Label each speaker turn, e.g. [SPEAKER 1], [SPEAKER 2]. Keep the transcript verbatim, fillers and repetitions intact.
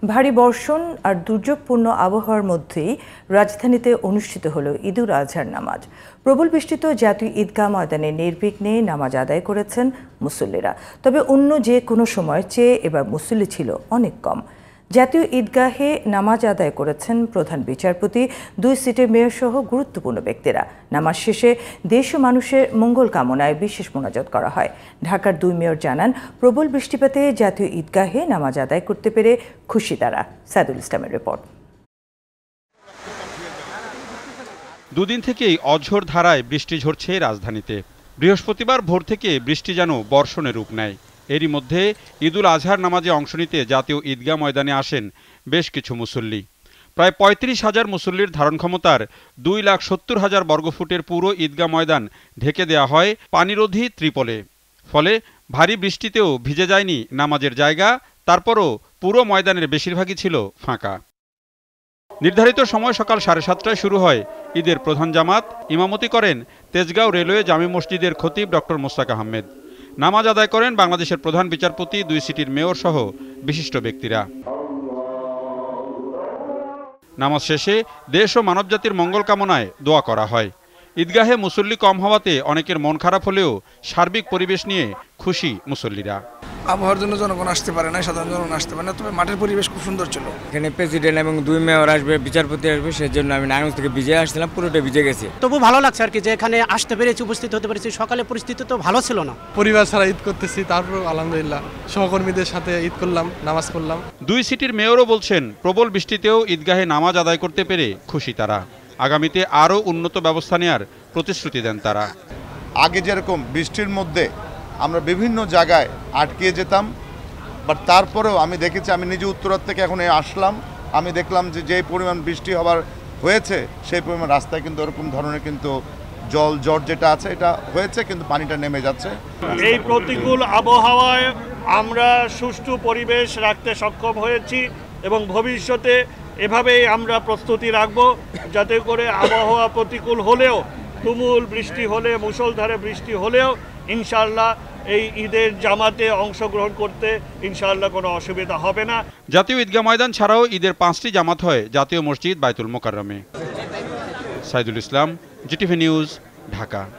[SPEAKER 1] ভারী বর্ষণ আর দুর্যোগপূর্ণ আবহাওয়ার মধ্যেই রাজধানীতে অনুষ্ঠিত হলো ঈদুল আজহার নামাজ। প্রবল বৃষ্টিতে জাতীয় ঈদগাহ ময়দানে নির্বিঘ্নে নামাজ আদায় করেছেন মুসল্লিরা। তবে অন্য যে কোনো সময়ের চেয়ে এবার মুসল্লি ছিল অনেক কম। জাতীয় ঈদগাহে নামাজ আদায় করেছেন প্রধান বিচারপতি, দুই সিটের মেয়র সহ গুরুত্বপূর্ণ ব্যক্তিরা। নামাজ শেষে দেশ ও মানুষের মঙ্গল কামনায় বিশেষ মোনাজাত করা হয়। ঢাকার দুই মেয়র জানান, প্রবল বৃষ্টিপাতে জাতীয় ঈদগাহে নামাজ আদায় করতে পেরে খুশি তারা। সাইদুল ইসলামের রিপোর্ট।
[SPEAKER 2] দুদিন থেকেই অঝোর ধারায় বৃষ্টি ঝরছে রাজধানীতে। বৃহস্পতিবার ভোর থেকে বৃষ্টি যেন বর্ষণের রূপ নেয়। এরই মধ্যে ঈদুল আজহার নামাজে অংশ নিতে জাতীয় ঈদগাহ ময়দানে আসেন বেশ কিছু মুসল্লি। প্রায় পঁয়ত্রিশ হাজার মুসল্লির ধারণ ক্ষমতার দুই লাখ সত্তর হাজার বর্গফুটের পুরো ঈদগাহ ময়দান ঢেকে দেওয়া হয় পানিরোধী ত্রিপলে। ফলে ভারী বৃষ্টিতেও ভিজে যায়নি নামাজের জায়গা। তারপরও পুরো ময়দানের বেশিরভাগই ছিল ফাঁকা। নির্ধারিত সময় সকাল সাড়ে সাতটায় শুরু হয় ঈদের প্রধান জামাত। ইমামতি করেন তেজগাঁও রেলওয়ে জামে মসজিদের খতিব ডক্টর মোস্তাক আহমেদ। নামাজ আদায় করেন বাংলাদেশের প্রধান বিচারপতি, দুই সিটির মেয়র সহ বিশিষ্ট ব্যক্তিরা। নামাজ শেষে দেশ ও মানবজাতির মঙ্গল কামনায় দোয়া করা হয়। ঈদগাহে মুসল্লি কম হওয়াতে অনেকের মন খারাপ হলেও সার্বিক পরিবেশ নিয়ে খুশি মুসল্লিরা।
[SPEAKER 3] আবহাওয়ার জন্য জনগণ আসতে পারে না, সাধারণ জনগণ আসতে পারে না, তবে মাঠের পরিবেশ খুব সুন্দর ছিল।
[SPEAKER 4] এখানে প্রেসিডেন্ট এবং দুই মেয়র আসবে, বিচারপতি আসবে, সেজন্য আমি নারায়ণগঞ্জ থেকে ভিজে আসছিলাম, পুরোটা ভিজে গেছি।
[SPEAKER 5] তবু ভালো লাগছে আর কি, যে এখানে আসতে পেরেছি, উপস্থিত হতে পেরেছি। সকালে পরিস্থিতি তো ভালো ছিল না,
[SPEAKER 6] পরিবার ছাড়া ঈদ করতেছি, তারপর আলহামদুলিল্লাহ সহকর্মীদের সাথে ঈদ করলাম, নামাজ পড়লাম।
[SPEAKER 2] দুই সিটির মেয়রও বলছেন, প্রবল বৃষ্টিতেও ঈদগাহে নামাজ আদায় করতে পেরে খুশি তারা। আগামীতে আরও উন্নত ব্যবস্থা নেওয়ার প্রতিশ্রুতি দেন তারা।
[SPEAKER 7] আগে যেরকম বৃষ্টির মধ্যে আমরা বিভিন্ন জায়গায় আটকে যেতাম, বাট তারপরেও আমি দেখেছি, আমি নিজে উত্তরার থেকে এখন আসলাম, আমি দেখলাম যে যেই পরিমাণ বৃষ্টি হবার হয়েছে সেই পরিমাণ রাস্তায় কিন্তু ওরকম ধরনের কিন্তু জল জট যেটা আছে এটা হয়েছে, কিন্তু পানিটা নেমে যাচ্ছে।
[SPEAKER 8] এই প্রতিকূল আবহাওয়ায় আমরা সুষ্ঠু পরিবেশ রাখতে সক্ষম হয়েছি এবং ভবিষ্যতে এভাবেই আমরা প্রস্তুতি রাখব, যাতে করে আবহাওয়া প্রতিকূল হলেও, তুমুল বৃষ্টি হলে, মুষলধারে বৃষ্টি হলেও ইনশাআল্লাহ এই ঈদের জামাতে অংশগ্রহণ করতে ইনশাআল্লাহ কোনো অসুবিধা হবে না।
[SPEAKER 2] জাতীয় ঈদগাহ ময়দান ছাড়াও ঈদের পাঁচটি জামাত হয় জাতীয় মসজিদ বায়তুল মোকাররমে। Saidul Islam, GTV news, Dhaka.